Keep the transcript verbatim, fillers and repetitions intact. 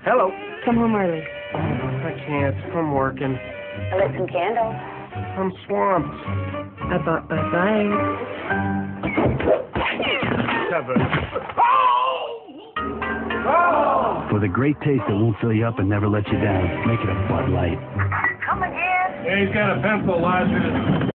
Hello. Come home early. I can't. I'm working. I lit some candles. I'm swamped. I bought budlight. Seven. For the great taste that won't fill you up and never let you down, make it a Bud Light. Come again? Yeah, he's got a pencil lodged in his...